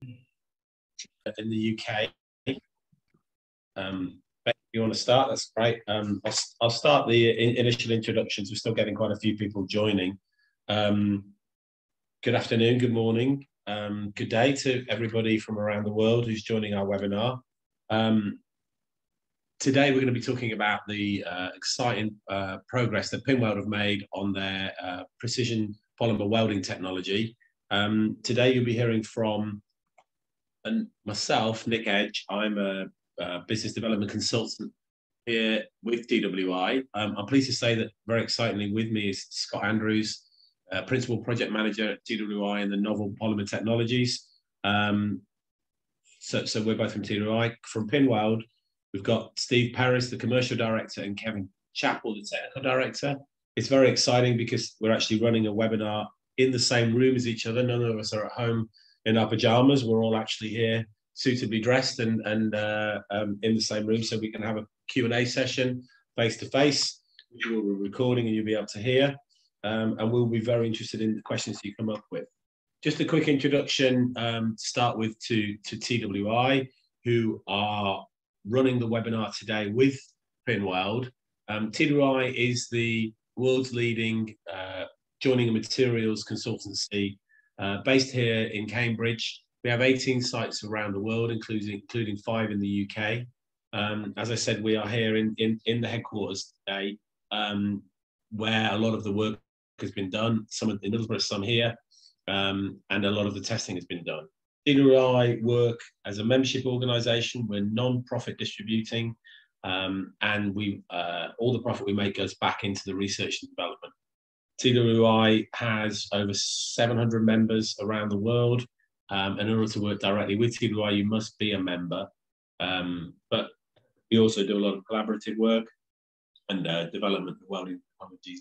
in the UK. If you want to start, that's great. I'll start the initial introductions. We're still getting quite a few people joining. Good afternoon, good morning, good day to everybody from around the world who's joining our webinar. Today we're going to be talking about the exciting progress that Pinweld have made on their precision polymer welding technology. Today you'll be hearing from myself, Nick Edge. I'm a business development consultant here with TWI. I'm pleased to say that very excitingly with me is Scott Andrews, Principal Project Manager at TWI in the Novel Polymer Technologies. So we're both from TWI. From Pinweld, we've got Steve Paris, the Commercial Director, and Kevin Chappell, the Technical Director. It's very exciting because we're actually running a webinar in the same room as each other. None of us are at home in our pajamas. We're all actually here suitably dressed and in the same room, so we can have a Q&A session face to face, which we'll be recording and you'll be able to hear. And we'll be very interested in the questions you come up with. Just a quick introduction to start with to TWI, who are running the webinar today with Pinweld. TWI is the world's leading joining and materials consultancy based here in Cambridge. We have 18 sites around the world, including 5 in the UK. As I said, we are here in the headquarters today, where a lot of the work has been done. Some in Middlesbrough, some here, and a lot of the testing has been done. TWI work as a membership organisation. We're non-profit distributing, and we all the profit we make goes back into the research and development. TWI has over 700 members around the world. And in order to work directly with TWI, you must be a member. But we also do a lot of collaborative work and development of welding technologies.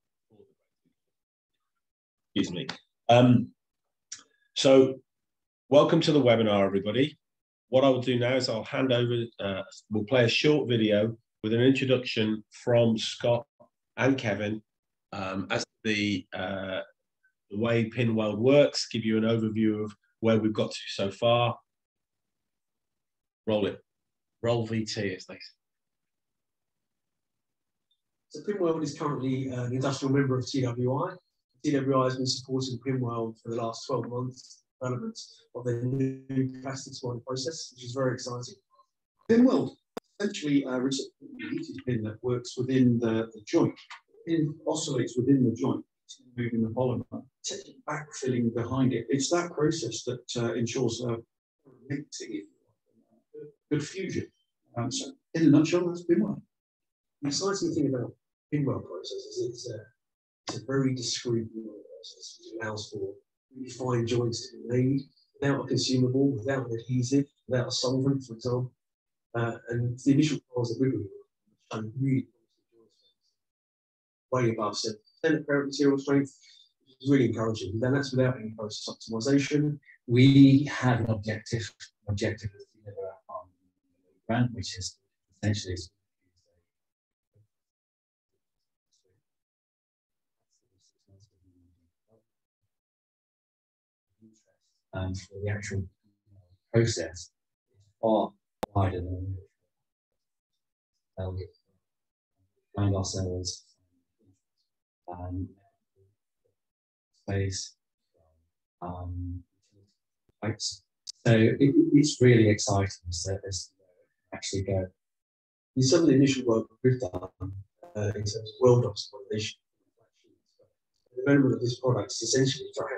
Excuse me. So welcome to the webinar, everybody. What I will do now is I'll hand over, we'll play a short video with an introduction from Scott and Kevin as the way Pinweld works, give you an overview of where we've got to so far. Roll it. Roll VT, as they say. So Pinweld is currently an industrial member of TWI. TWI has been supporting Pinweld for the last 12 months, development of their new plastics welding process, which is very exciting. Pinweld essentially a heated pin that works within the joint. It oscillates within the joint, moving the polymer, backfilling behind it. It's that process that ensures mixing, good fusion. So in a nutshell, that's Pinweld. The exciting thing about Pinweld process is it's a very discrete process, which allows for really fine joints to be made without a consumable, without an adhesive, without a solvent, for example. And the initial trials that we're doing show really way above 7% apparent material strength, which is really encouraging. And then that's without any process optimization. We have an objective to deliver our grant, which is essentially for the actual process is far wider than we find ourselves space pipes. So it's really exciting to actually go. In some of the initial work we've done in terms of weld optimization, the development of this product is essentially for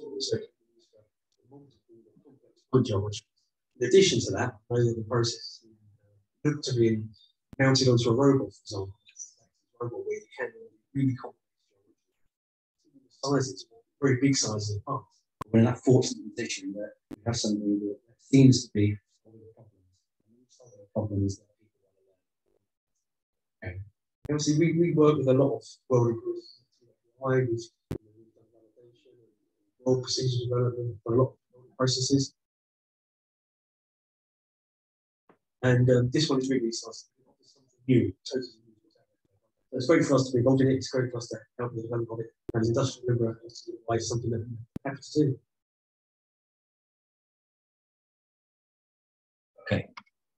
geometry. In addition to that, the process look to be mounted onto a robot, for example, robot where you can really complex sizes, very big sizes of parts. We're in that fortunate position that we have something that seems to be solving problems that people want to learn. Okay. Obviously, we work with a lot of welding groups. We've done validation and weld procedure development for a lot of processes. And this one is really exciting. It's something new, totally new. So it's great for us to be involved in it. It's great for us to help with the development of it. And as industrial member, it's something that we're happy to do. Okay.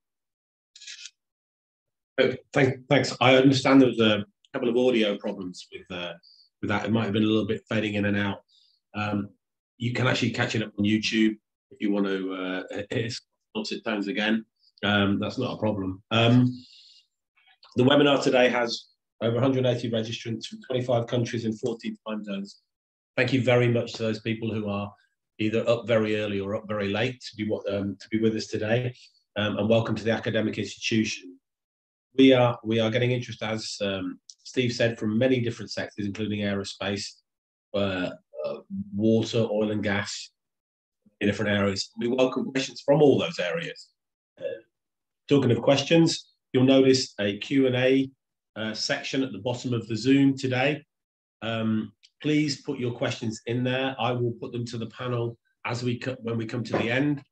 Thanks. I understand there was a couple of audio problems with that. It might have been a little bit fading in and out. You can actually catch it up on YouTube if you want to hit it tones again. That's not a problem. The webinar today has over 180 registrants from 25 countries in 14 time zones. Thank you very much to those people who are either up very early or up very late to be with us today. And welcome to the academic institution. We are getting interest, as Steve said, from many different sectors, including aerospace, water, oil and gas, in different areas. We welcome questions from all those areas. Talking of questions, you'll notice a Q&A section at the bottom of the Zoom today. Please put your questions in there. I will put them to the panel when we come to the end.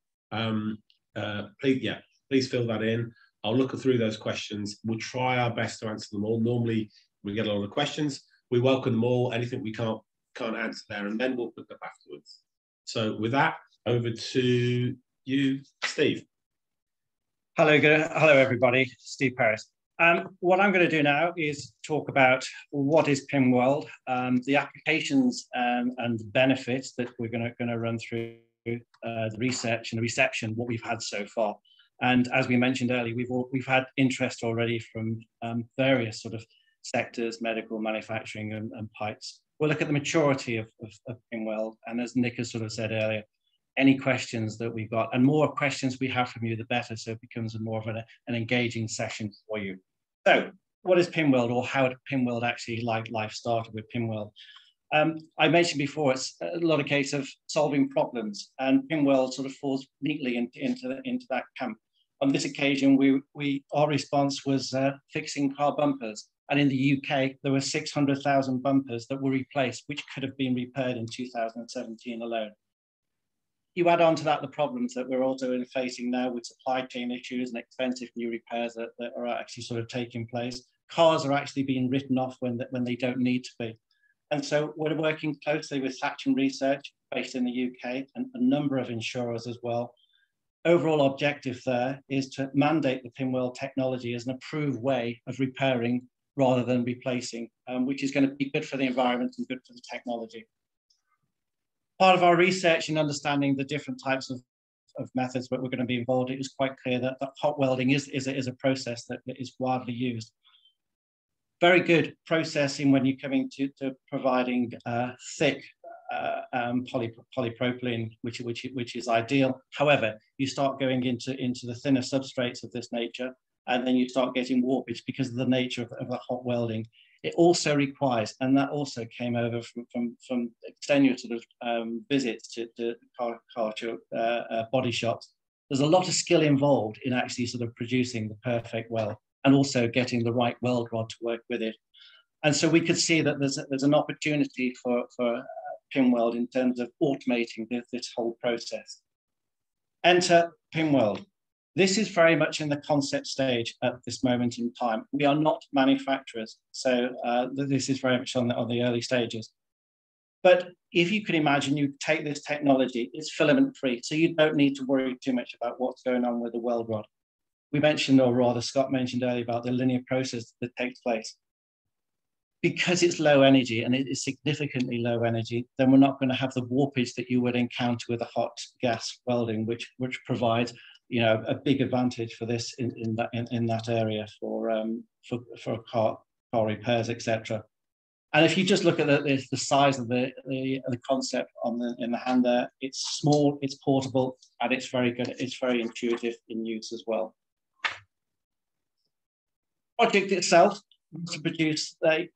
Please fill that in. I'll look through those questions. We'll try our best to answer them all. Normally, we get a lot of questions. We welcome them all. Anything we can't answer there, and then we'll pick up afterwards. So with that, over to you, Steve. Hello, everybody. Steve Paris. What I'm going to do now is talk about what is Pinweld, the applications and benefits that we're going to run through the research and the reception, what we've had so far. And as we mentioned earlier, we've had interest already from various sort of sectors, medical, manufacturing, and pipes. We'll look at the maturity of Pinweld, and as Nick has sort of said earlier, any questions that we've got, and more questions we have from you, the better, so it becomes more of an engaging session for you. So, what is Pinweld, or how did Pinweld actually, life started with Pinweld? I mentioned before, it's a lot of case of solving problems, and Pinweld sort of falls neatly into that camp. On this occasion, our response was fixing car bumpers, and in the UK, there were 600,000 bumpers that were replaced, which could have been repaired in 2017 alone. You add on to that the problems that we're also facing now with supply chain issues and expensive new repairs that are actually sort of taking place. Cars are actually being written off when they don't need to be. And so we're working closely with Sachin Research based in the UK and a number of insurers as well. Overall objective there is to mandate the Pinweld technology as an approved way of repairing rather than replacing, which is going to be good for the environment and good for the technology. Part of our research in understanding the different types of methods that we're going to be involved in, it was quite clear that hot welding is a process that is widely used. Very good processing when you're coming to providing thick polypropylene, which is ideal. However, you start going into the thinner substrates of this nature, and then you start getting warpage because of the nature of the hot welding. It also requires, and that also came over from extenuous sort of visits to car body shops. There's a lot of skill involved in actually sort of producing the perfect weld, and also getting the right weld rod to work with it. And so we could see that there's an opportunity for Pinweld in terms of automating this whole process. Enter Pinweld. This is very much in the concept stage at this moment in time. We are not manufacturers, so this is very much on the early stages. But if you could imagine, you take this technology, it's filament free, so you don't need to worry too much about what's going on with the weld rod. We mentioned, or rather Scott mentioned earlier, about the linear process that takes place. Because it's low energy, and it is significantly low energy, then we're not going to have the warpage that you would encounter with a hot gas welding, which provides a big advantage for this in that area for car repairs, etc. And if you just look at the size of the concept in the hand there, it's small, it's portable, and it's very good. It's very intuitive in use as well. Project itself was to produce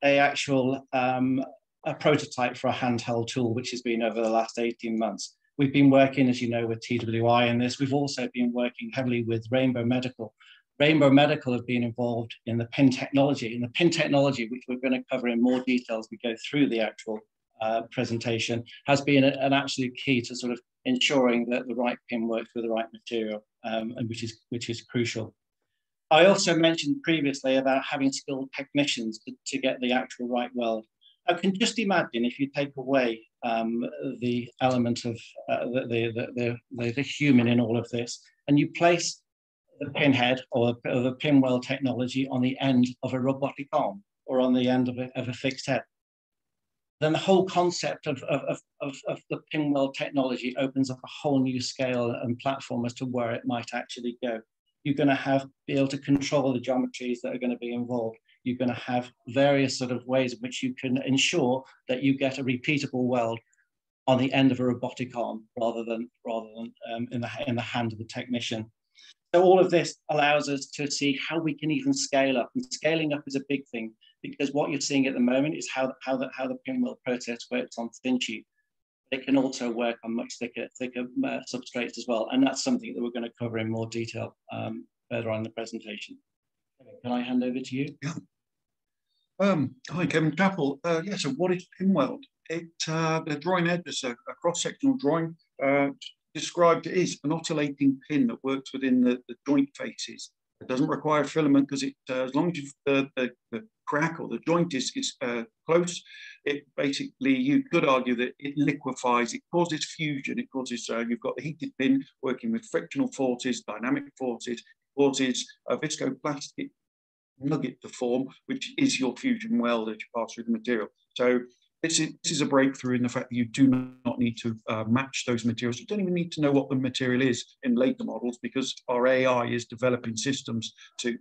a prototype for a handheld tool, which has been over the last 18 months. We've been working, as you know, with TWI in this. We've also been working heavily with Rainbow Medical. Rainbow Medical have been involved in the pin technology. And the pin technology, which we're going to cover in more detail as we go through the actual presentation, has been an absolute key to sort of ensuring that the right pin works with the right material, and which is crucial. I also mentioned previously about having skilled technicians to get the actual right weld. I can just imagine if you take away the element of the human in all of this, and you place the pinhead or the Pinweld technology on the end of a robotic arm or on the end of a fixed head, then the whole concept of the Pinweld technology opens up a whole new scale and platform as to where it might actually go. You're going to be able to control the geometries that are going to be involved. You're going to have various sort of ways in which you can ensure that you get a repeatable weld on the end of a robotic arm rather than in the hand of the technician. So all of this allows us to see how we can even scale up, and scaling up is a big thing, because what you're seeing at the moment is how the Pinweld process works on thin sheet. It can also work on much thicker substrates as well, and that's something that we're going to cover in more detail further on in the presentation. Can I hand over to you? Yeah. Hi, Kevin Chappell. Yeah, so what is Pinweld? The drawing there, just a cross-sectional drawing, described it is an oscillating pin that works within the joint faces. It doesn't require filament because as long as the crack or the joint is close, it basically, you could argue that it liquefies, it causes fusion, it causes, you've got the heated pin working with frictional forces, dynamic forces, causes a viscoplastic nugget to form, which is your fusion weld as you pass through the material. So this is a breakthrough in the fact that you do not need to match those materials. You don't even need to know what the material is in later models, because our AI is developing systems to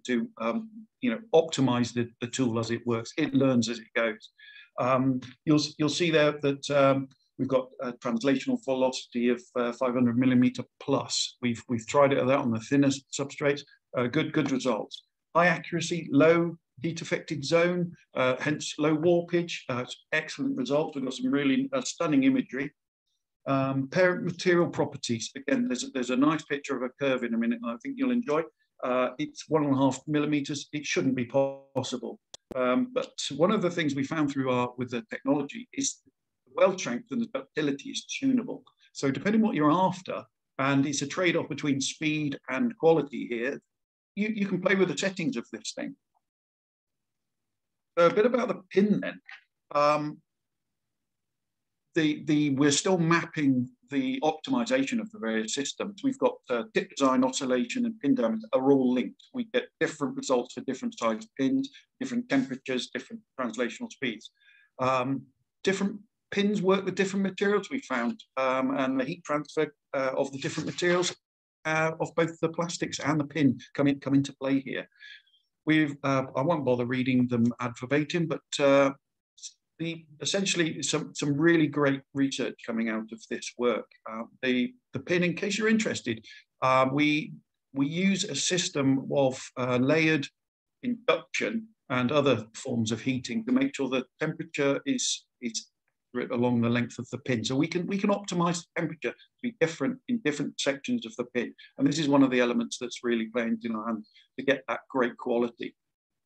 optimize the tool as it works. It learns as it goes. You'll see there that we've got a translational velocity of 500 millimeter plus. We've tried it at that on the thinnest substrates. Good results. High accuracy, low heat affected zone, hence low warpage. Excellent results. We've got some really stunning imagery. Parent material properties. Again, there's a nice picture of a curve in a minute, and I think you'll enjoy. It's 1.5 millimeters. It shouldn't be possible. But one of the things we found with the technology is the weld strength and the ductility is tunable. So depending on what you're after, and it's a trade-off between speed and quality here, you can play with the settings of this thing. So a bit about the pin then. We're still mapping the optimization of the various systems. We've got tip design, oscillation, and pin diameter are all linked. We get different results for different size pins, different temperatures, different translational speeds. Different pins work with different materials, we found, and the heat transfer of the different materials of both the plastics and the pin come into play here. I won't bother reading them ad verbatim, but essentially some really great research coming out of this work. The pin, in case you're interested, we use a system of layered induction and other forms of heating to make sure the temperature is along the length of the pin. So we can optimize the temperature to be different in different sections of the pin. And this is one of the elements that's really playing in our hand to get that great quality.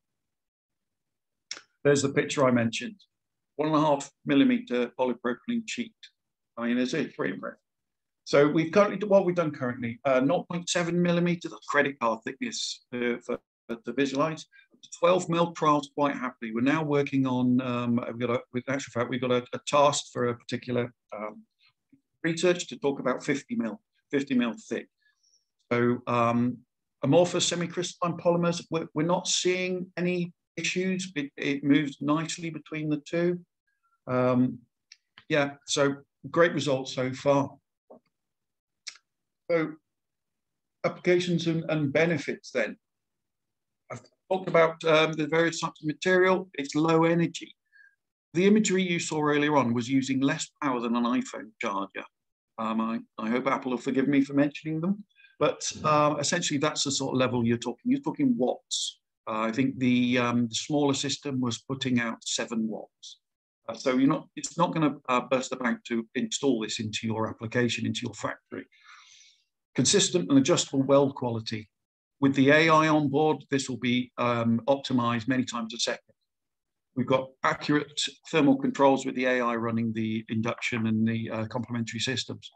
There's the picture I mentioned. 1.5 millimeter polypropylene sheet. I mean, it's pretty impressive. So what we've done currently, 0.7 millimeter, that's credit card thickness to visualize. 12 mil trials quite happily. We're now working on, we've got a task for a particular research to talk about 50 mil thick. So amorphous semi-crystalline polymers, we're not seeing any issues. It moves nicely between the two. Yeah, so great results so far. So applications and benefits then. I've talked about the various types of material. It's low energy. The imagery you saw earlier on was using less power than an iPhone charger. I hope Apple will forgive me for mentioning them, but essentially that's the sort of level you're talking. You're talking watts. I think the smaller system was putting out 7 watts. So it's not going to burst the bank to install this into your application, into your factory. Consistent and adjustable weld quality. With the AI on board, this will be optimized many times a second. We've got accurate thermal controls with the AI running the induction and the complementary systems.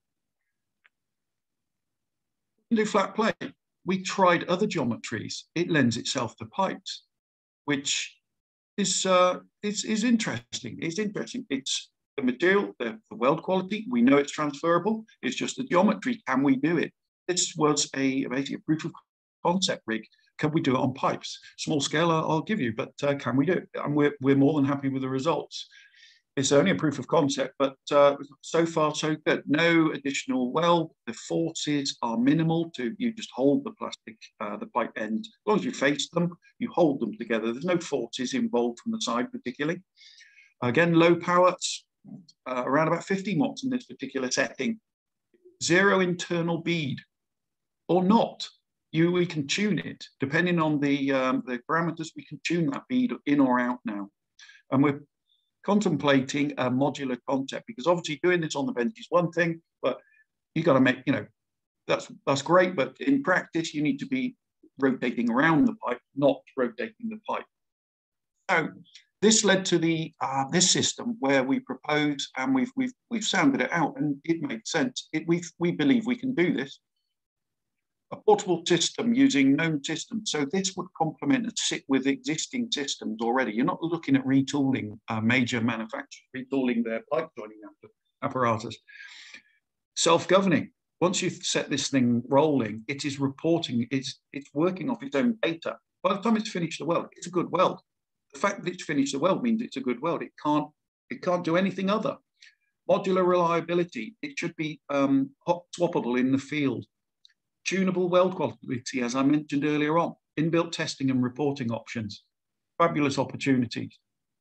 Do flat plate. We tried other geometries. It lends itself to pipes, which is interesting. It's interesting. It's the material, the weld quality. We know it's transferable. It's just the geometry. Can we do it? This was basically a proof of concept rig. Can we do it on pipes? Small scale, I'll give you, but can we do it? And we're more than happy with the results. It's only a proof of concept, but so far so good. No additional weld. The forces are minimal. You just hold the plastic, the pipe end. As long as you face them, you hold them together. There's no forces involved from the side particularly. Again, low power, around about 50 watts in this particular setting. Zero internal bead or not. We can tune it depending on the parameters. We can tune that bead in or out now, and we're contemplating a modular concept, because obviously doing this on the bench is one thing, but you got to make, that's great, but in practice you need to be rotating around the pipe, not rotating the pipe. So this led to this system where we propose, and we've sounded it out, and it made sense. We believe we can do this. A portable system using known systems. So this would complement and sit with existing systems already. You're not looking at retooling major manufacturers, retooling their pipe joining apparatus. Self-governing. Once you've set this thing rolling, it is reporting, it's working off its own data. By the time it's finished the weld, it's a good weld. The fact that it's finished the weld means it's a good weld. It can't do anything other. Modular reliability. It should be hot swappable in the field. Tunable weld quality, as I mentioned earlier on, inbuilt testing and reporting options, fabulous opportunities.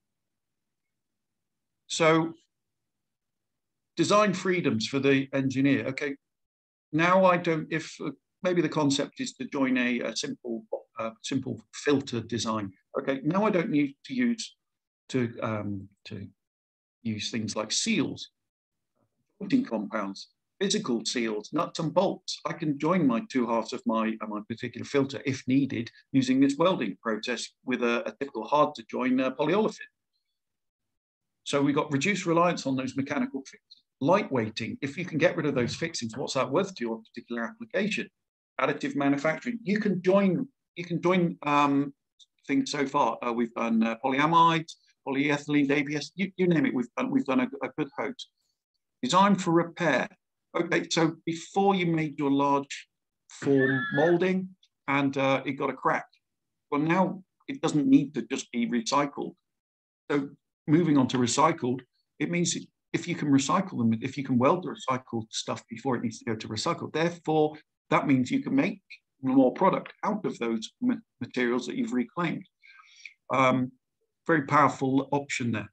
So, design freedoms for the engineer. Okay, now if maybe the concept is to join a simple filter design. Okay, now I don't need to use things like seals, jointing compounds, physical seals, nuts and bolts. I can join my two halves of my particular filter if needed using this welding process with a typical hard to join polyolefin. So we got reduced reliance on those mechanical fixings. Lightweighting, if you can get rid of those fixings, what's that worth to your particular application? Additive manufacturing, you can join things so far. We've done polyamides, polyethylene, ABS, you name it, we've done a good host. Design for repair. Okay, so before you made your large form moulding and it got a crack, well, now it doesn't need to just be recycled. So moving on to recycled, it means if you can recycle them, if you can weld the recycled stuff before it needs to go to recycle, therefore that means you can make more product out of those materials that you've reclaimed. Very powerful option there.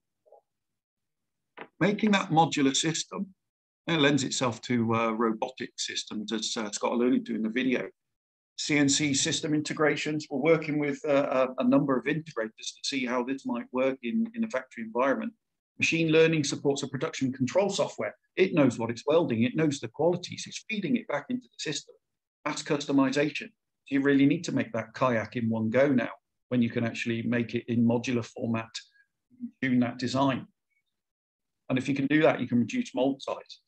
Making that modular system, it lends itself to robotic systems, as Scott alluded to in the video. CNC system integrations. We're working with a number of integrators to see how this might work in a factory environment. Machine learning supports a production control software. It knows what it's welding. It knows the qualities. It's feeding it back into the system. That's customization. Do you really need to make that kayak in one go now, when you can actually make it in modular format, tune that design? And if you can do that, you can reduce mold size.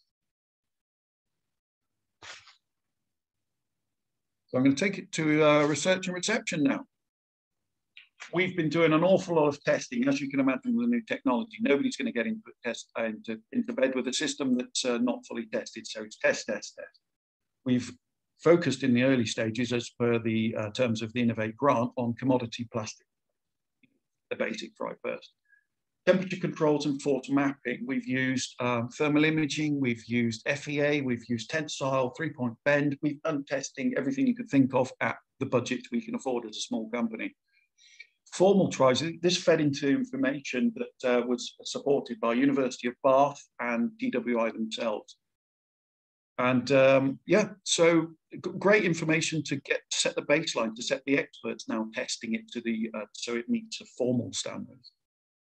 So I'm going to take it to research and reception now. We've been doing an awful lot of testing, as you can imagine, with the new technology. Nobody's going to get into bed with a system that's not fully tested. So it's test. We've focused in the early stages, as per the terms of the Innovate grant, on commodity plastic, the basic right first. Temperature controls and force mapping. We've used thermal imaging, we've used FEA, we've used tensile, 3-point bend. We've done testing, everything you could think of at the budget we can afford as a small company. Formal trials, this fed into information that was supported by University of Bath and DWI themselves. And yeah, so great information to set the baseline, to set the experts now testing it to the, so it meets the formal standards.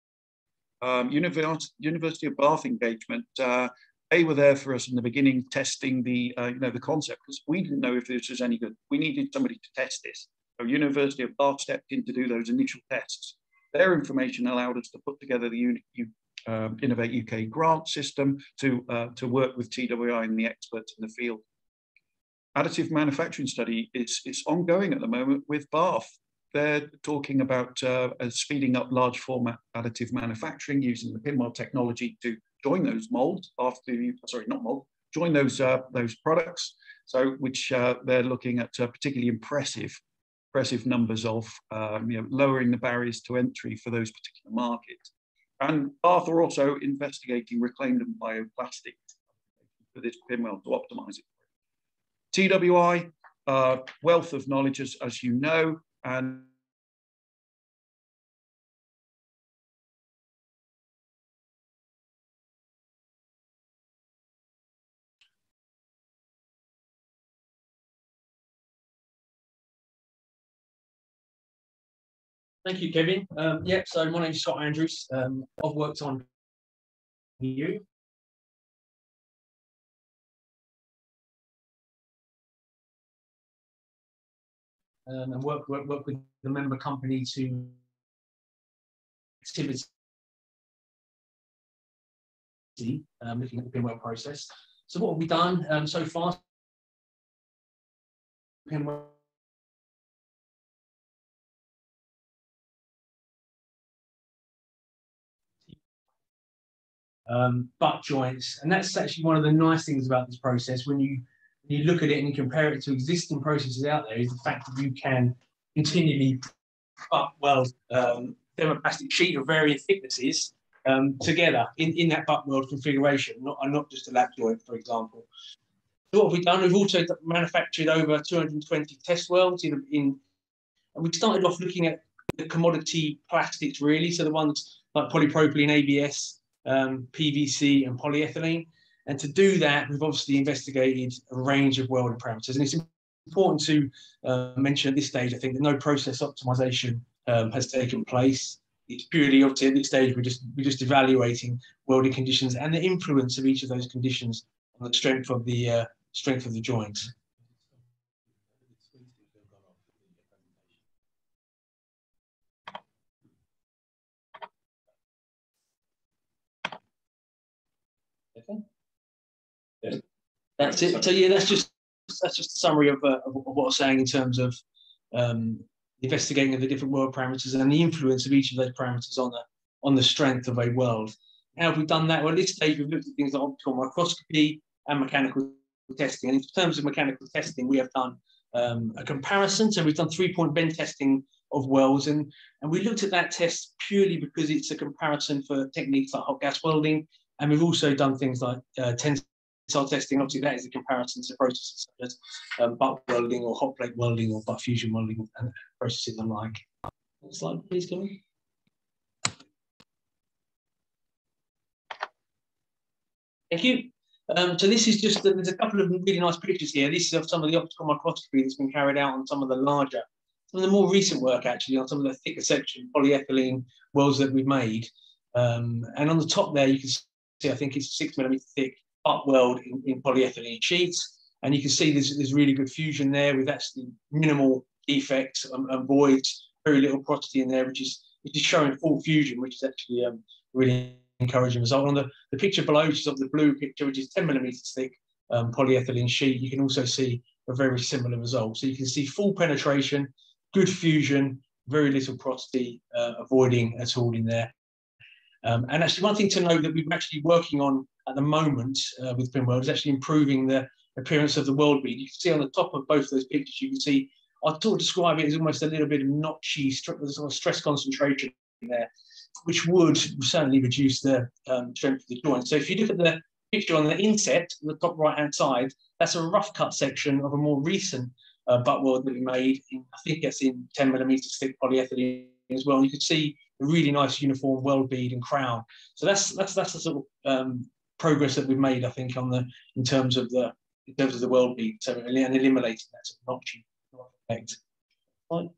University of Bath engagement, they were there for us in the beginning, testing the the concept, because we didn't know if this was any good. We needed somebody to test this. So University of Bath stepped in to do those initial tests. Their information allowed us to put together the Innovate UK grant system to work with TWI and the experts in the field. Additive manufacturing study is ongoing at the moment with Bath. They're talking about speeding up large format additive manufacturing using the Pinweld technology to join those molds after, sorry, not mold, join those products So which they're looking at particularly impressive numbers of lowering the barriers to entry for those particular markets. And Bath are also investigating reclaimed and bioplastic for this Pinweld to optimize it. TWI, wealth of knowledge, as you know, and Thank you, Kevin. So my name's Scott Andrews. I've worked on you. And work with the member company to activity, looking at the Pinweld process. So what have we done so far? Pinweld butt joints, and that's actually one of the nice things about this process. When you look at it and you compare it to existing processes out there, is the fact that you can continually butt weld thermoplastic sheet of varying thicknesses together in that butt weld configuration, not just a lap joint, for example. So what have we done? We've also manufactured over 220 test welds and we started off looking at the commodity plastics, really, so the ones like polypropylene, ABS, PVC and polyethylene. And to do that, we've obviously investigated a range of welding parameters. And it's important to mention at this stage, I think, that no process optimization has taken place. It's purely, obviously, at this stage, we're just evaluating welding conditions and the influence of each of those conditions on the strength of the joints. Okay. Yeah. That's it. So yeah, that's just a summary of what I was saying in terms of investigating of the different weld parameters and the influence of each of those parameters on the strength of a weld. How have we done that? Well, at this stage, we've looked at things like optical microscopy and mechanical testing. And in terms of mechanical testing, we have done a comparison. So we've done 3-point bend testing of welds, and we looked at that test purely because it's a comparison for techniques like hot gas welding. And we've also done things like tensile testing. Obviously, that is a comparison to processes such as butt welding or hot plate welding or butt fusion welding and processes alike. Next slide, please, Kevin. Thank you. So this is just, there's a couple of really nice pictures here. This is of some of the optical microscopy that's been carried out on some of the more recent work, actually, on some of the thicker section polyethylene welds that we've made. And on the top there, you can see, I think it's 6mm thick butt weld in polyethylene sheets. And you can see there's really good fusion there with actually minimal defects and voids, very little porosity in there, which is showing full fusion, which is actually really encouraging result. On the picture below, which is of the blue picture, which is 10mm thick polyethylene sheet, you can also see a very similar result. So you can see full penetration, good fusion, very little porosity, avoiding at all in there. And actually, one thing to note that we're actually working on at the moment with Pinweld is actually improving the appearance of the weld bead. You can see on the top of both those pictures, you can see, I'd sort of describe it as almost a little bit of notchy, sort of stress concentration there, which would certainly reduce the strength of the joint. So if you look at the picture on the inset, the top right-hand side, that's a rough cut section of a more recent butt weld that we made. I think it's in 10mm thick polyethylene as well. And you can see a really nice uniform weld bead and crown. So that's the sort of progress that we've made, I think, in terms of the weld bead. So and eliminating that sort of notchy effect. Right.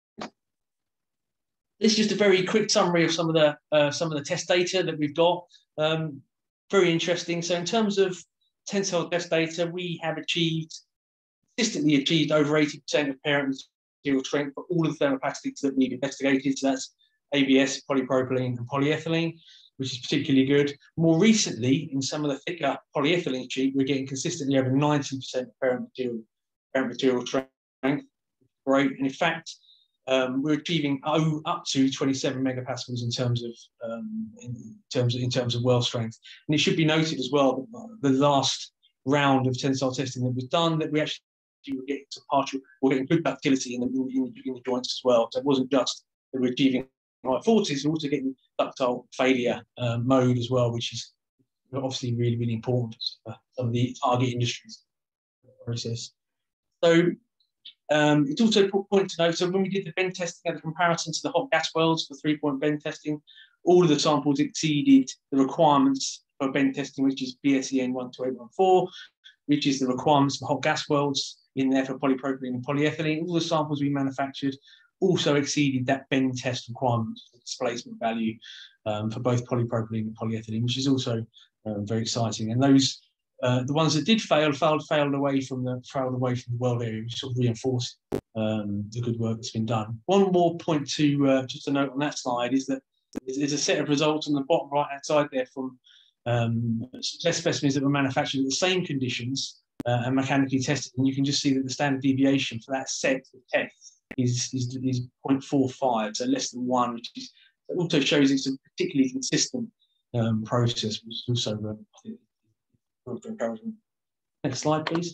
This is just a very quick summary of some of the test data that we've got. Very interesting. So in terms of tensile test data, we have consistently achieved over 80% of parent material strength for all of the thermoplastics that we've investigated. So that's ABS, polypropylene, and polyethylene, which is particularly good. More recently, in some of the thicker polyethylene sheet, we're getting consistently over 90% of parent material strength. Great. And in fact, we're achieving up to 27 megapascals in terms of weld strength. And it should be noted as well that the last round of tensile testing that was done, that we actually were getting to partial, we're getting good ductility in the joints as well. So it wasn't just that we're achieving high forces, we're also getting ductile failure mode as well, which is obviously really, really important for some of the target industries process. So it's also important to note, so when we did the bend testing, the comparison to the hot gas welds for 3-point bend testing, all of the samples exceeded the requirements for bend testing, which is BSEN 12814, which is the requirements for hot gas welds in there for polypropylene and polyethylene. All the samples we manufactured also exceeded that bend test requirement, the displacement value for both polypropylene and polyethylene, which is also very exciting. And those, the ones that did fail, failed away from the weld area, which sort of reinforced the good work that's been done. One more point to just a note on that slide is that there's a set of results on the bottom right-hand side there from test specimens that were manufactured in the same conditions and mechanically tested, and you can just see that the standard deviation for that set of tests is 0.45, so less than 1, which is, it also shows it's a particularly consistent process, which is also I think encouraging. Next slide, please.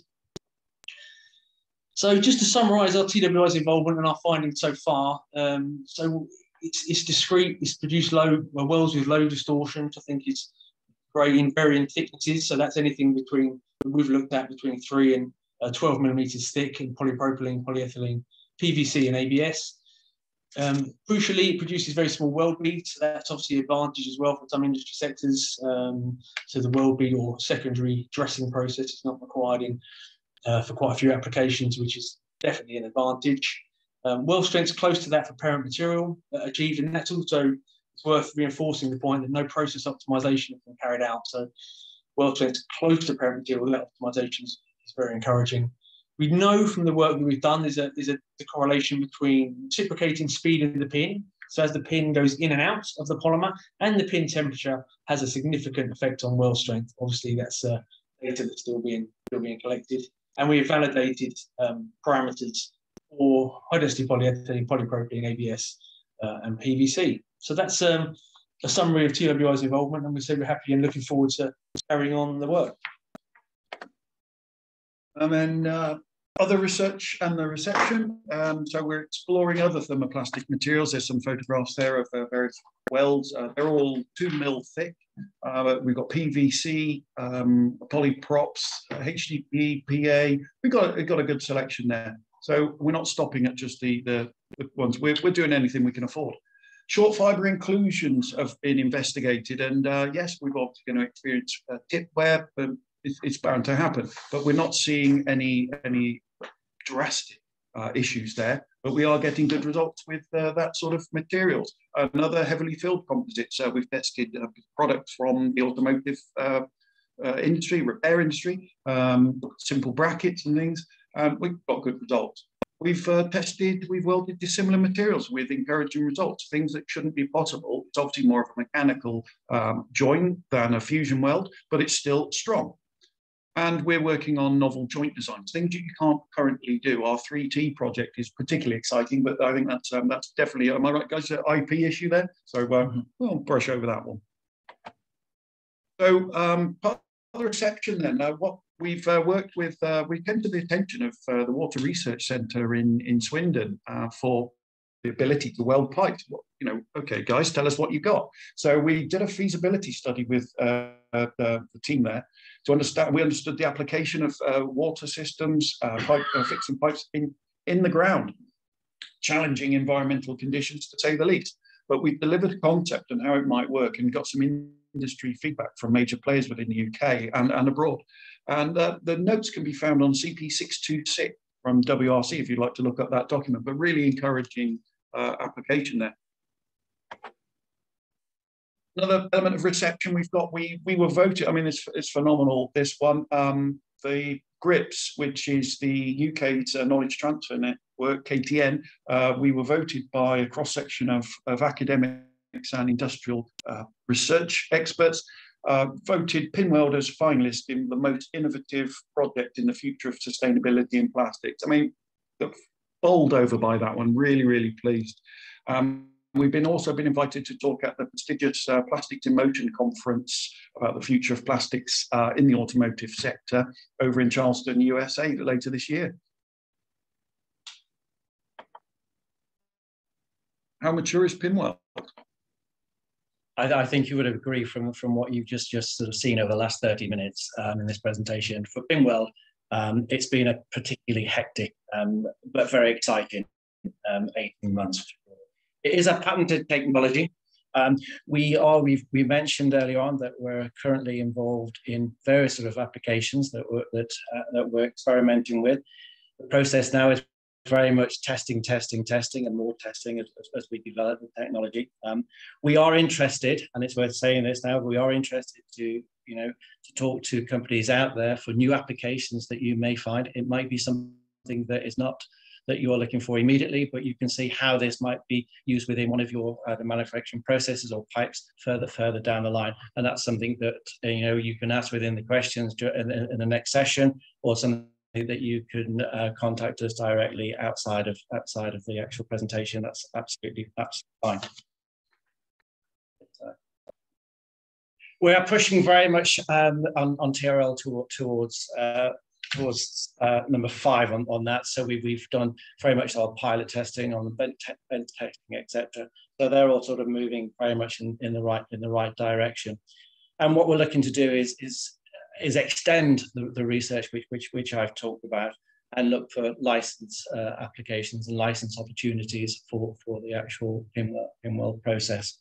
So just to summarise our TWI's involvement and our findings so far, so it's discrete, it's produced wells with low distortion, which I think is great in varying thicknesses. So that's anything between, we've looked at between 3 and 12 millimetres thick in polypropylene, polyethylene, PVC and ABS. Crucially, it produces very small weld beads. So that's obviously an advantage as well for some industry sectors. So the weld bead or secondary dressing process is not required in for quite a few applications, which is definitely an advantage. Weld strength's close to that for parent material achieved, and that's also, it's worth reinforcing the point that no process optimization has been carried out. So weld strength close to parent material, that optimization is very encouraging. We know from the work that we've done there's a correlation between reciprocating speed of the pin. So as the pin goes in and out of the polymer, and the pin temperature has a significant effect on weld strength. Obviously, that's data that's still being collected. And we have validated parameters for high-density polyethylene, polypropylene, ABS, and PVC. So that's a summary of TWI's involvement, and we say we're happy and looking forward to carrying on the work. And then other research and the reception. So we're exploring other thermoplastic materials. There's some photographs there of various welds. They're all 2 mil thick. We've got PVC, polyprops, HDPE, PA. We've got a good selection there. So we're not stopping at just the ones. We're doing anything we can afford. Short fibre inclusions have been investigated, and yes, we're obviously going to experience tip wear, but it's bound to happen. But we're not seeing any drastic issues there, but we are getting good results with that sort of materials. Another heavily filled composites. We've tested products from the automotive industry, repair industry, simple brackets and things. We've got good results. We've welded dissimilar materials with encouraging results, things that shouldn't be possible. It's obviously more of a mechanical join than a fusion weld, but it's still strong. And we're working on novel joint designs, things that you can't currently do. Our 3T project is particularly exciting, but I think that's definitely, am I right, guys, an IP issue there? So we'll brush over that one. So part of the reception then, what we've worked with, we came to the attention of the Water Research Centre in Swindon for the ability to weld pipes. Okay, guys, tell us what you got. So we did a feasibility study with the team there to understand. We understood the application of water systems, fixing pipes in the ground, challenging environmental conditions to say the least. But we delivered a concept and how it might work, and got some industry feedback from major players within the UK and abroad. And the notes can be found on CP626 from WRC if you'd like to look up that document. But really encouraging application there. Another element of reception we've got, we were voted, I mean, it's phenomenal, this one. The GRIPS, which is the UK's knowledge transfer network, KTN, we were voted by a cross-section of academics and industrial research experts, voted Pinweld as finalist in the most innovative project in the future of sustainability in plastics. I mean, bowled over by that one, really, really pleased. we've also been invited to talk at the prestigious Plastics in Motion conference about the future of plastics in the automotive sector over in Charleston, USA, later this year. How mature is Pinweld? I think you would agree from what you've just sort of seen over the last 30 minutes in this presentation. For Pinweld, it's been a particularly hectic but very exciting 18 months. It is a patented technology. We mentioned earlier on that we're currently involved in various sort of applications that we're experimenting with. The process now is very much testing, and more testing as we develop the technology. We are interested, and it's worth saying this now, we are interested to talk to companies out there for new applications that you may find. It might be something that is not that you're looking for immediately, but you can see how this might be used within one of your either manufacturing processes or pipes further down the line. And that's something that you can ask within the questions in the next session, or something that you can contact us directly outside of the actual presentation. That's absolutely fine. We are pushing very much on TRL towards number 5 on that. So we've done very much our pilot testing on the bent testing, etc. So they're all sort of moving very much in the right direction. And what we're looking to do is extend the research which I've talked about, and look for license applications and license opportunities for the actual Pinweld process.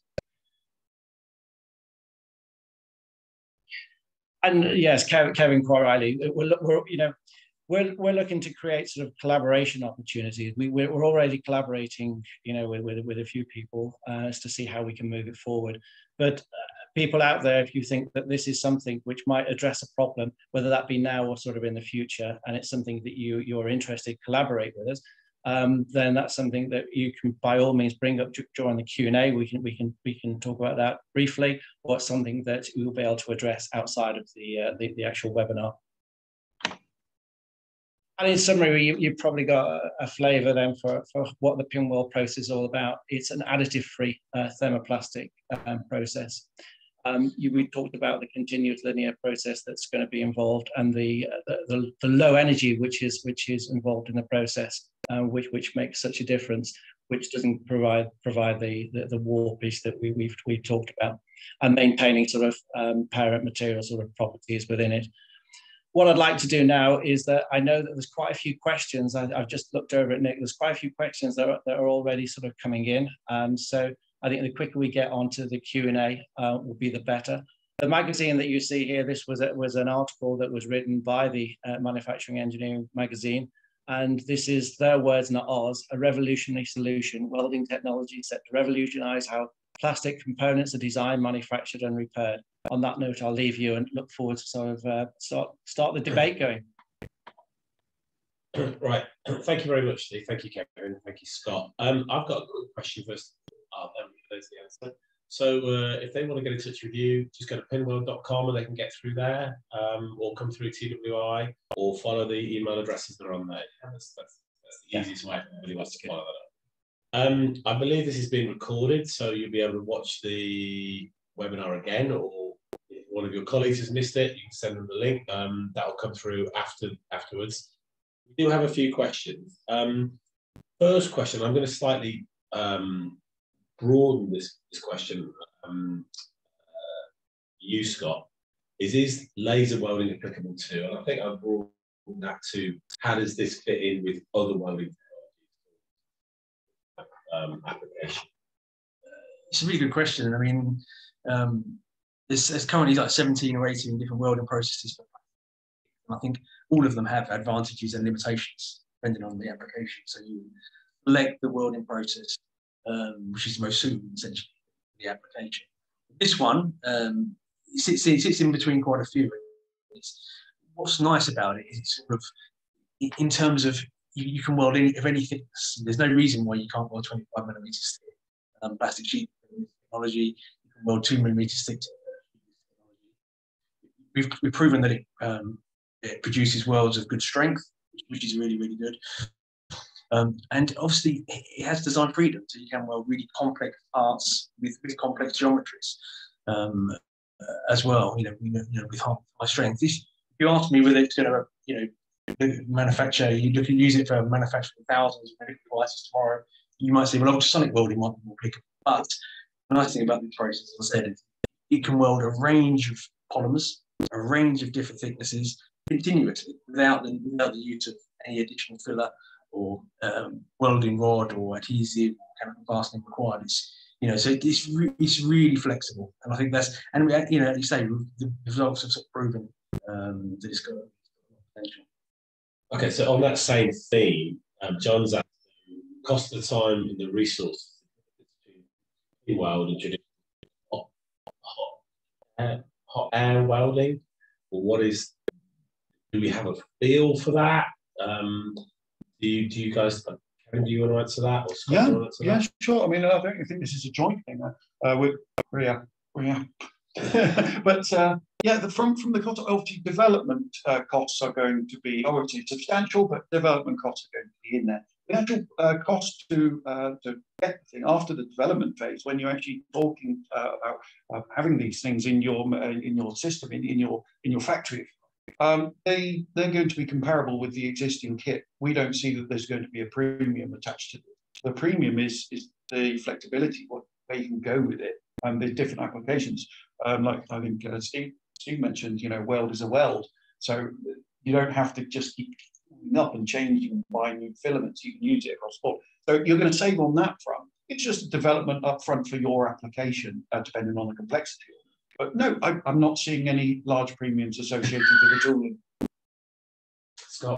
And yes, Kevin quite rightly, we're looking to create sort of collaboration opportunities. We're already collaborating, with a few people as to see how we can move it forward. But people out there, if you think that this is something which might address a problem, whether that be now or sort of in the future, and it's something that you're interested, collaborate with us, then that's something that you can by all means bring up during the Q&A. We can talk about that briefly, or something that we will be able to address outside of the actual webinar. And in summary, you've probably got a flavour then for what the Pinweld process is all about. It's an additive-free thermoplastic process. We talked about the continuous linear process that's going to be involved, and the low energy which is involved in the process, which makes such a difference, which doesn't provide the warpage that we've talked about, and maintaining sort of parent material sort of properties within it. What I'd like to do now is that I know that there's quite a few questions. I've just looked over at Nick. There's quite a few questions that are already sort of coming in. So I think the quicker we get onto the Q&A will be the better. The magazine that you see here, this was an article that was written by the Manufacturing Engineering magazine. And this is their words, not ours, a revolutionary solution. Welding technology set to revolutionize how plastic components are designed, manufactured and repaired. On that note, I'll leave you and look forward to sort of start the debate going. Right. Thank you very much, Steve. Thank you, Kevin. Thank you, Scott. I've got a quick question first. There's the answer. So if they want to get in touch with you, just go to pinweld.com and they can get through there, or come through TWI, or follow the email addresses that are on there. That's the easiest way if anybody wants to follow that up. I believe this is being recorded, so you'll be able to watch the webinar again, or if one of your colleagues has missed it, you can send them the link. That will come through afterwards. We do have a few questions. First question, I'm going to slightly broaden this question. You, Scott, is laser welding applicable too? And I think I'll broaden that to how does this fit in with other welding applications? It's a really good question. I mean, there's currently like 17 or 18 different welding processes. I think all of them have advantages and limitations depending on the application. So you select the welding process, which is the most suitable essentially for the application. This one sits in between quite a few. What's nice about it is it's sort of, in terms of you can weld of any thickness. There's no reason why you can't weld 25 millimeters thick plastic sheet technology. You can weld 2 millimeters thick. We've proven that it produces welds of good strength, which is really, really good. And obviously, it has design freedom, so you can weld really complex parts with really complex geometries as well. With high strength. If you ask me whether it's going to, manufacture, you can use it for manufacturing thousands of medical devices tomorrow. You might say, well, ultrasonic welding might be more applicable. But the nice thing about this process, as I said, is it can weld a range of polymers, a range of different thicknesses continuously without the use of any additional filler or welding rod or adhesive or chemical fastening required. So it's really flexible, and I think that's, and as you say, the results have sort of proven that it's got potential. Okay, so on that same theme, John's asked cost of the time and the resource between weld and traditional hot air welding. Or do we have a feel for that? Do you guys, Kevin, do you want to answer that? Or Scott, do you want to answer that? Sure. I mean, I don't think this is a joint thing. But from the cost, obviously development costs are going to be obviously substantial, but development costs are going to be in there. The actual cost to get the thing after the development phase, when you're actually talking about having these things in your system, in your factory, they're going to be comparable with the existing kit. We don't see that there's going to be a premium attached to it. The premium is the flexibility, where you can go with it, and there's different applications. Like I think Steve mentioned, weld is a weld, so you don't have to just keep up and changing and buying new filaments. You can use it across the board. So you're going to save on that front. It's just a development up front for your application, depending on the complexity. But no, I'm not seeing any large premiums associated with the tooling. Scott,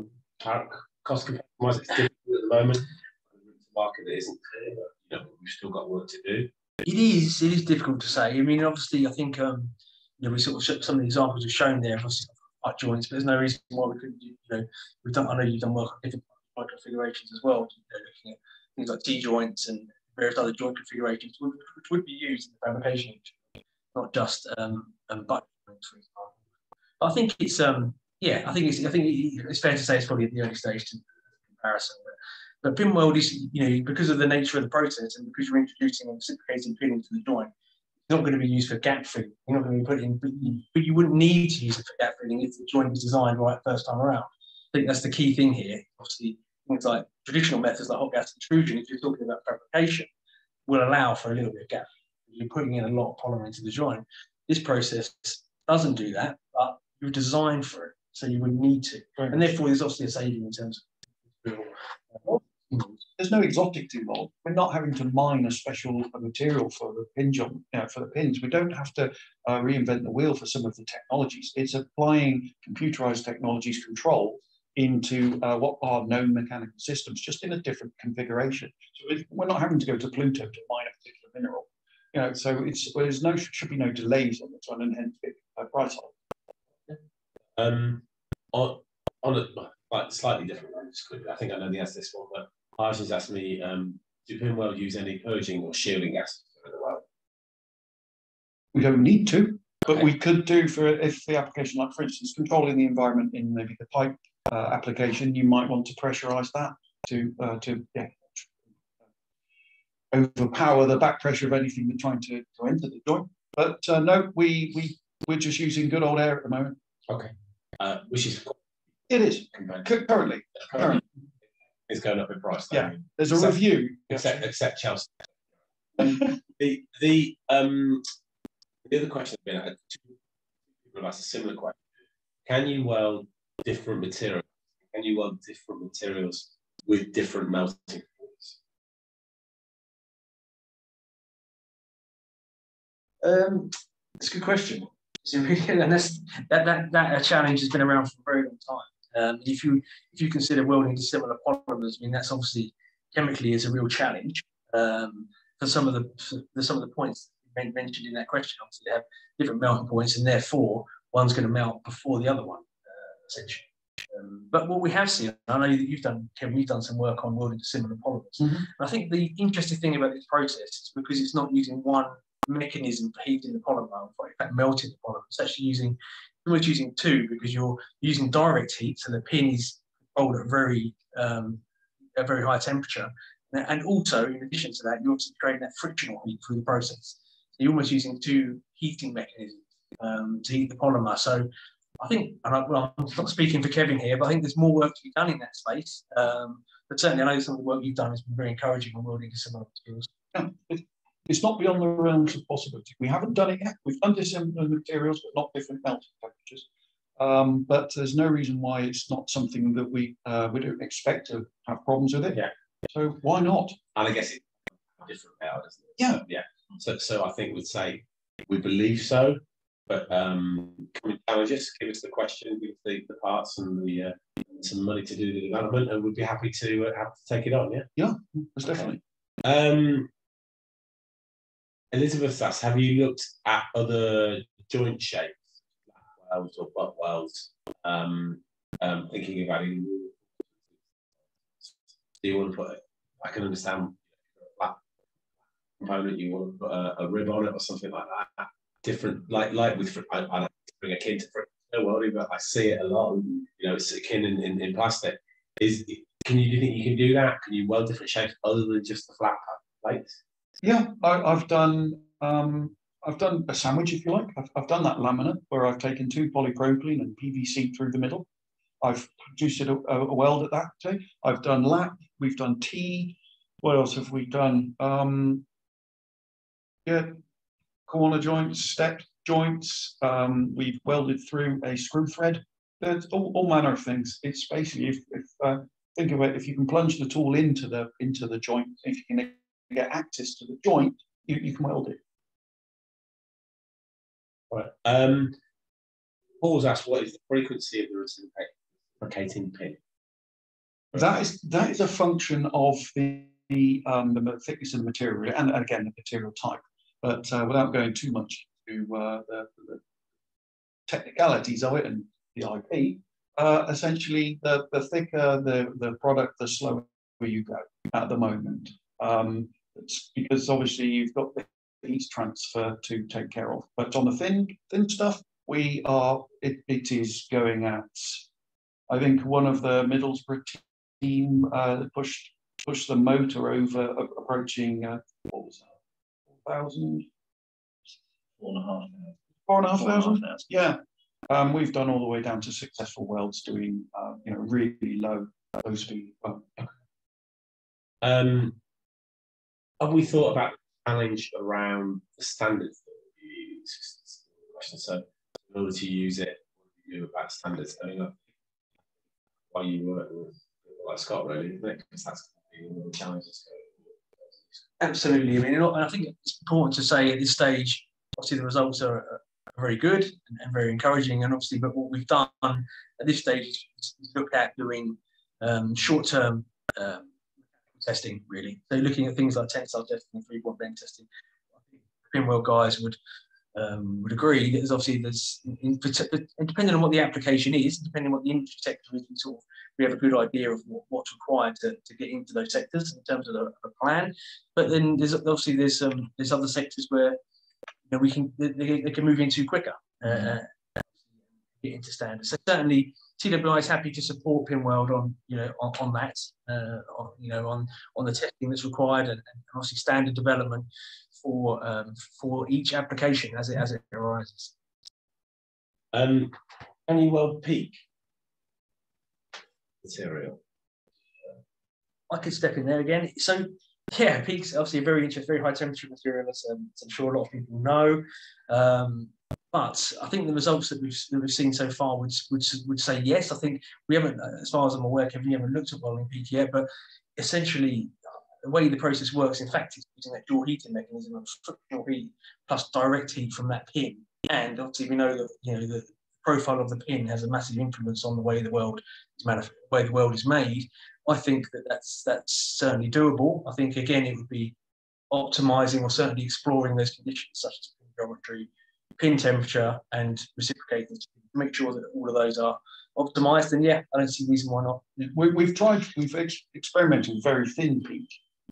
cost compromise, it's difficult at the moment. The market isn't clear, but we've still got work to do. It is difficult to say. I mean, obviously, I think we sort of some of the examples we've shown there, obviously, like joints, but there's no reason why we couldn't do. I know you've done work on different configurations as well, looking at things like T-joints and various other joint configurations, which would be used in the fabrication industry, not just butt joints, for example. But I think it's I think it's fair to say it's probably at the early stage to comparison. But Pinweld is, because of the nature of the process and because you're introducing a reciprocating pin into the joint, it's not going to be used for gap filling. You're not going to be putting, but you wouldn't need to use it for gap filling if the joint was designed right first time around. I think that's the key thing here. Obviously, things like traditional methods like hot gas intrusion, if you're talking about fabrication, will allow for a little bit of gap. You're putting in a lot of polymer into the joint. This process doesn't do that, but you're designed for it, so you wouldn't need to. And therefore, there's obviously a saving in terms of there's no exotics involved. We're not having to mine a special material for the for the pins. We don't have to reinvent the wheel for some of the technologies. It's applying computerized technologies control into what are known mechanical systems, just in a different configuration. So we're not having to go to Pluto to mine a particular mineral. So should be no delays on this one, and hence big price hike. On a slightly different one, just quickly. I think I know the answer to this one, but Arjun's asked me, do Pinweld use any purging or shielding gases for the weld? We don't need to, but we could do if the application, like for instance, controlling the environment in maybe the pipe application, you might want to pressurize that to overpower the back pressure of anything that's trying to enter the joint. But no, we're just using good old air at the moment. Okay, which is it is currently. It's going up in price. Yeah, there's a review. Except Chelsea. The other question I've been at, two people have asked a similar question. Can you weld different materials? Can you weld different materials with different melting points? It's a good question. And that challenge has been around for a very long time. If you consider welding dissimilar polymers, I mean that's obviously chemically is a real challenge. For some of the points mentioned in that question, obviously they have different melting points, and therefore one's going to melt before the other one, essentially. But what we have seen, I know that you've done, Kevin, you've done some work on welding dissimilar polymers. Mm-hmm. I think the interesting thing about this process is because it's not using one mechanism for heating the polymer, in fact melting the polymer. It's actually almost using two, because you're using direct heat, so the pin is controlled at very a very high temperature. And also, in addition to that, you're obviously creating that frictional heat through the process. So you're almost using two heating mechanisms to heat the polymer. So I think, and I'm not speaking for Kevin here, but I think there's more work to be done in that space. But certainly, I know some of the work you've done has been very encouraging on welding to similar materials. Yeah, it's not beyond the realms of possibility. We haven't done it yet. We've done dissimilar materials, but not different melting temperatures. But there's no reason why it's not something that we don't expect to have problems with it. Yeah. So why not? And I guess it's different now, doesn't it? Yeah. Yeah. So I think we'd say we believe so, but can we challenge us, give us the question, give us the parts and the some money to do the development, and we'd be happy to take it on. Yeah. Yeah, most definitely. Elizabeth asks, have you looked at other joint shapes, welds or butt welds? Thinking about it. Do you want to put it? I can understand a flat component. You want to put a rib on it or something like that. Different, like with I don't bring a kin to welding, but I see it a lot. You know, it's akin in plastic. Do you think you can do that? Can you weld different shapes other than just the flat plates? Yeah, I've done a sandwich, if you like. I've done that laminate where I've taken 2 polypropylene and PVC through the middle. I've produced a weld at that. Okay? I've done lap. We've done T. What else have we done? Yeah, corner joints, step joints. We've welded through a screw thread. There's all manner of things. It's basically if think of it, if you can plunge the tool into the joint, if you can get access to the joint, you can weld it. Right. Paul's asked, what is the frequency of the reciprocating pin? That is a function of the thickness of the material and again the material type. But without going too much to the technicalities of it and the IP, essentially the thicker the product, the slower you go at the moment. It's because obviously you've got the heat transfer to take care of. But on the thin stuff, it is going at, I think one of the Middlesbrough team pushed the motor over approaching what was that? 4,000? 4,500. 4,500? Yeah. We've done all the way down to successful welds doing really low speed. Have we thought about the challenge around the standards that we use? So, in order to use it, what do you do about standards? I mean, why you work with people like Scott, really, isn't it? Because that's one of the challenges. Absolutely. I mean, and I think it's important to say at this stage, obviously the results are very good and very encouraging. And obviously, but what we've done at this stage is look at doing short-term testing, really. So looking at things like tensile testing and 3-point bend testing. I think the Pinweld guys would agree that there's depending on what the application is, depending on what the industry sector is, we have a good idea of what's required to get into those sectors in terms of a plan. But then there's other sectors where they can move into quicker, get into standards. So certainly TWI is happy to support Pinweld on that, on the testing that's required and obviously standard development for each application as it arises. Can you weld peak material? I could step in there again. So yeah, peak's obviously a very interesting, very high temperature material, as I'm sure a lot of people know. But I think the results that we've seen so far would say yes. I think we haven't, as far as I'm aware, Kevin, you haven't looked at welding peak yet, but essentially the way the process works, in fact, is using that dual heating mechanism of frictional heat plus direct heat from that pin. And obviously we know that the profile of the pin has a massive influence on the way the weld is made. I think that's certainly doable. I think again it would be optimizing or certainly exploring those conditions such as pin geometry, pin temperature, and reciprocating to make sure that all of those are optimized. And yeah, I don't see a reason why not. We've experimented with very thin peak,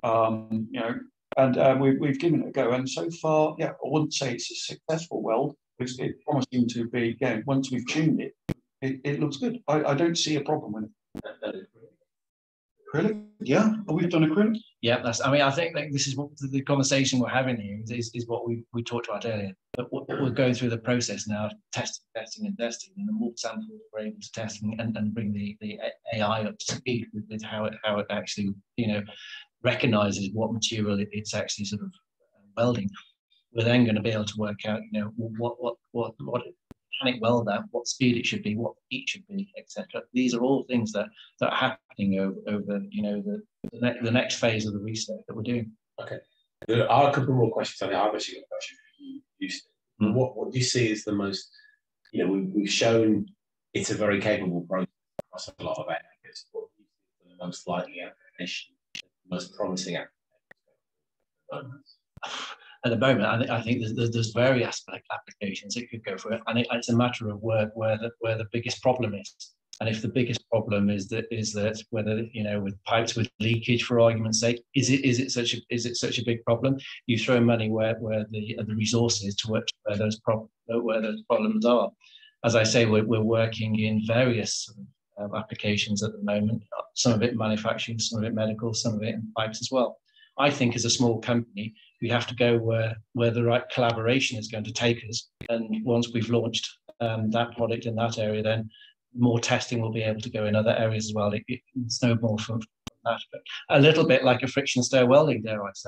and we've given it a go. And so far, yeah, I wouldn't say it's a successful weld, because it's promising to be. Yeah, once we've tuned it, it looks good. I don't see a problem with it. Acrylic, yeah. We've done acrylic. Yeah, I mean, I think like this is what the conversation we're having here is what we talked about earlier. But we're going through the process now, testing, and the more samples we're able to test and bring the AI up to speed with how it actually, recognizes what material it's actually sort of welding. We're then going to be able to work out, what mechanic weld at, what speed it should be, what heat should be, etc. These are all things that are happening over the next phase of the research that we're doing. Okay. There are a couple more questions. I've actually got a question for you, Steve. What do you see as the most, we've shown it's a very capable process across a lot of areas. What do you think the most likely application, the most promising application? At the moment, I think there's various applications it could go for, and it's a matter of where the biggest problem is. And if the biggest problem is that whether with pipes with leakage, for argument's sake, is it such a big problem? You throw money where the resources to work where those problems are. As I say, we're working in various applications at the moment. Some of it manufacturing, some of it medical, some of it in pipes as well. I think as a small company, we have to go where the right collaboration is going to take us. And once we've launched that product in that area, then more testing will be able to go in other areas as well. It snowballs from that. But a little bit like a friction stir welding, dare I say.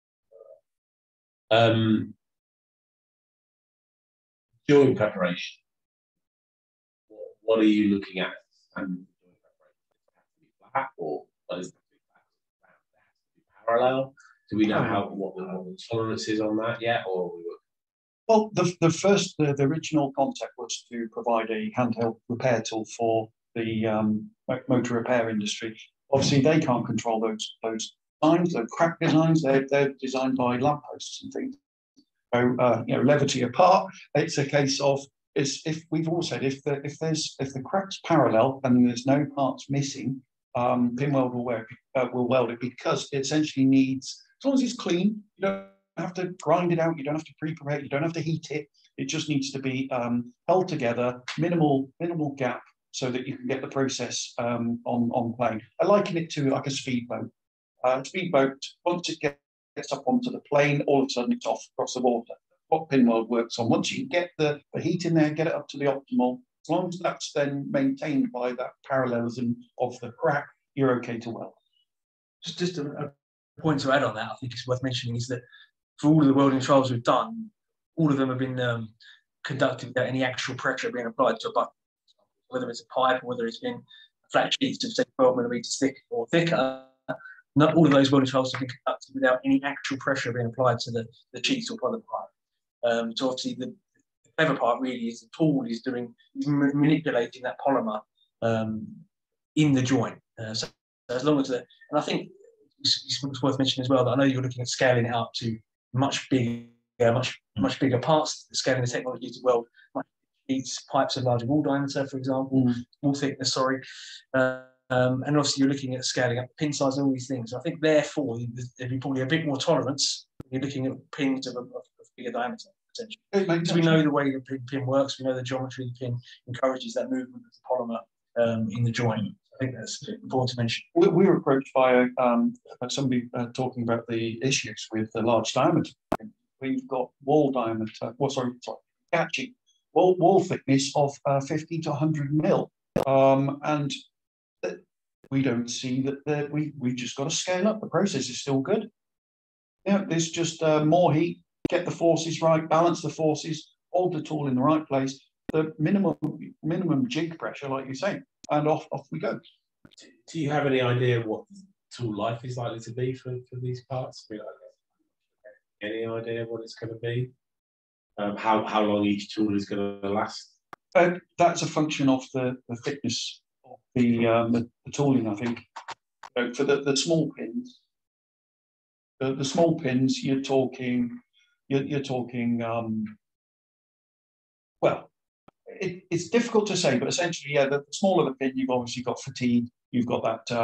During preparation, what are you looking at? And flat, or what is parallel? Do we know what the tolerance is on that yet, or? Well, the original concept was to provide a handheld repair tool for the motor repair industry. Obviously, they can't control those designs, those crack designs. They're designed by lampposts and things. So, levity apart, it's a case of if we've all said if the crack's parallel and there's no parts missing, Pinweld will weld it, because it essentially needs, as long as it's clean, you don't have to grind it out, you don't have to pre-prepare it, you don't have to heat it. It just needs to be held together, minimal gap, so that you can get the process on plane. I liken it to like a speedboat. Speedboat, once it gets up onto the plane, all of a sudden it's off across the water. What Pinweld works on, once you get the heat in there, get it up to the optimal, as long as that's then maintained by that parallelism of the crack, you're okay to weld. Just a point to add on that, I think it's worth mentioning, is that for all of the welding trials we've done, all of them have been conducted without any actual pressure being applied to a button. Whether it's a pipe, or whether it's been flat sheets of say 12 millimetres thick or thicker, not all of those welding trials have been conducted without any actual pressure being applied to the sheets or by the pipe. So obviously the clever part really is the tool is manipulating that polymer in the joint. So as long as and I think it's worth mentioning as well that I know you're looking at scaling it up to much bigger parts, scaling the technology to weld much sheets, pipes of larger wall diameter, for example, wall thickness, and obviously you're looking at scaling up the pin size and all these things. I think therefore there'd be probably a bit more tolerance. You're looking at pins of bigger diameter, potentially. Because we know the way the pin works, we know the geometry of the pin encourages that movement of the polymer in the joint. I think that's important to mention. We were approached by somebody talking about the issues with the large diameter. We've got wall diameter, catchy wall thickness of 50 to 100 mil, and we don't see that we've just got to scale up. The process is still good. Yeah, there's just more heat, get the forces right, balance the forces, hold the tool in the right place, the minimum jig pressure, like you say, and off we go. Do you have any idea what the tool life is likely to be for these parts? Any idea what it's going to be? How long each tool is going to last? That's a function of the thickness of the tooling, I think. For the small pins, the small pins, you're talking. Well, it's difficult to say, but essentially, yeah, the smaller the pin, you've obviously got fatigue. You've got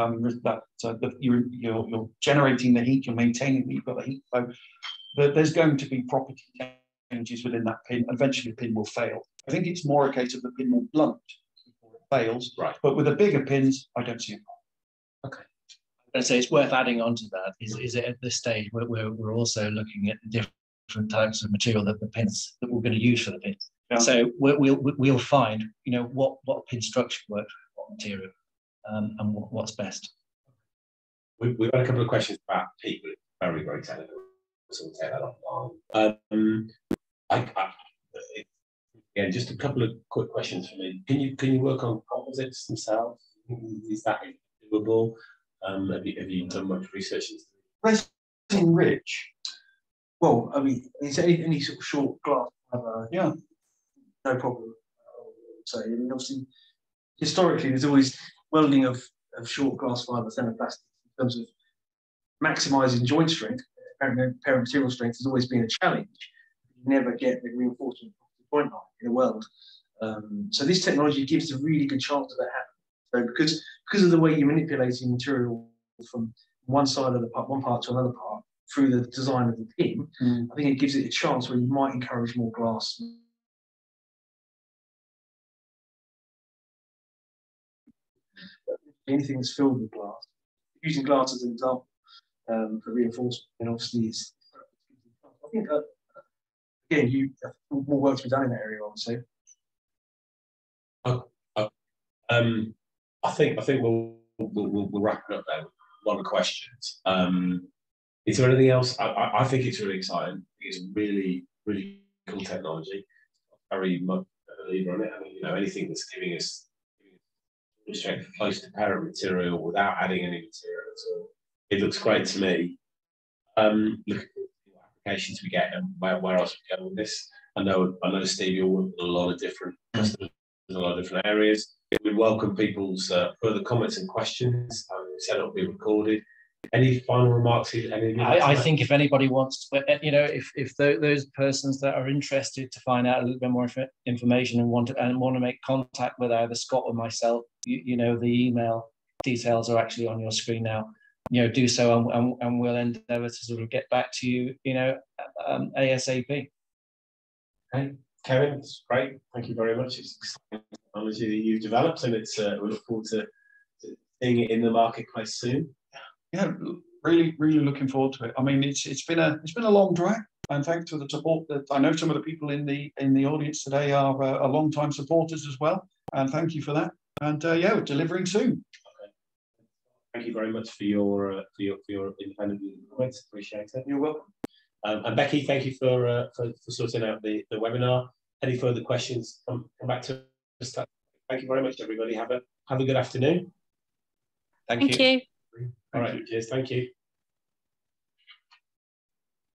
you're generating the heat, you're maintaining, you've got the heat flow. There's going to be property changes within that pin. Eventually, the pin will fail. I think it's more a case of the pin will blunt before it fails. Right. But with the bigger pins, I don't see a problem. Okay. I'd say it's worth adding on to that is it at this stage where we're also looking at the different types of material that the pins that we're going to use for the pins. Yeah. So we'll find, you know, what pin structure works with what material, and what's best. We've had a couple of questions about people. Very, very technical. So we'll take that offline. Again, just a couple of quick questions for me. Can you work on composites themselves? Is that doable? Have you done much research into resin rich? Well, I mean, it's any sort of short glass fiber, yeah, no problem. So, I mean, obviously, historically, there's always welding of short glass fiber thermoplastic in terms of maximising joint strength. Parent material strength has always been a challenge. You never get the reinforcement of the joint line in a weld. So this technology gives a really good chance of that happening. So because of the way you're manipulating material from one side of the part, one part to another part through the design of the pin, I think it gives it a chance where you might encourage more glass. Anything that's filled with glass. Using glass as an example for reinforcement, and obviously it's. I think again, more work to be done in that area, obviously. I think we'll wrap it up there with one of the questions. Is there anything else? I think it's really exciting. It's really, really cool technology. Very much a believer in it. I mean, you know, anything that's giving us strength close to parent material without adding any material at all. It looks great to me. Look at the applications we get and where else we go with this. I know, Steve, you're working with a lot of different customers in a lot of different areas. We welcome people's further comments and questions. Set up, be recorded. Any final remarks? I think if anybody wants to, you know, if those persons that are interested to find out a little bit more information and want to make contact with either Scott or myself, you know, the email details are actually on your screen now. You know, do so, and we'll endeavour to sort of get back to you, you know, ASAP. Okay, Kevin, it's great. Thank you very much. It's exciting technology that you've developed, and it's we look forward to seeing it in the marketplace soon. Yeah, really looking forward to it. I mean, it's been a long drag, and thanks to the support that I know some of the people in the audience today are long-time supporters as well. And thank you for that. And yeah, we're delivering soon. Thank you very much for your independent comments. Appreciate it. You're welcome. And Becky, thank you for sorting out the webinar. Any further questions? Come back to us. Thank you very much, everybody. Have a good afternoon. Thank you. All right. Cheers. Thank you.